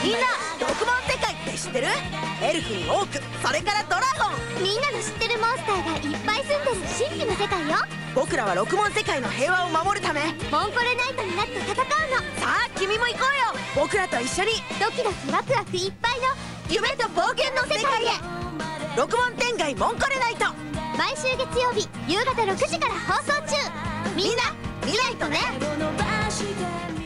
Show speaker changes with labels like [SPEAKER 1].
[SPEAKER 1] みんな六文世界って知ってる？エルフにオーク、それからドラゴン。
[SPEAKER 2] みんなの知ってるモンスターがいっぱい住んでる神秘の世界よ。
[SPEAKER 1] 僕らは六文世界の平和を守るため
[SPEAKER 2] モンコレナイトになって戦うの。
[SPEAKER 1] さあ君も行こうよ。僕らと一緒に
[SPEAKER 2] ドキドキワクワクいっぱいの
[SPEAKER 1] 夢と冒険の世界へ。六文天外モンコレナイト、
[SPEAKER 2] 毎週月曜日夕方6時から放送中。みんな見ないとね。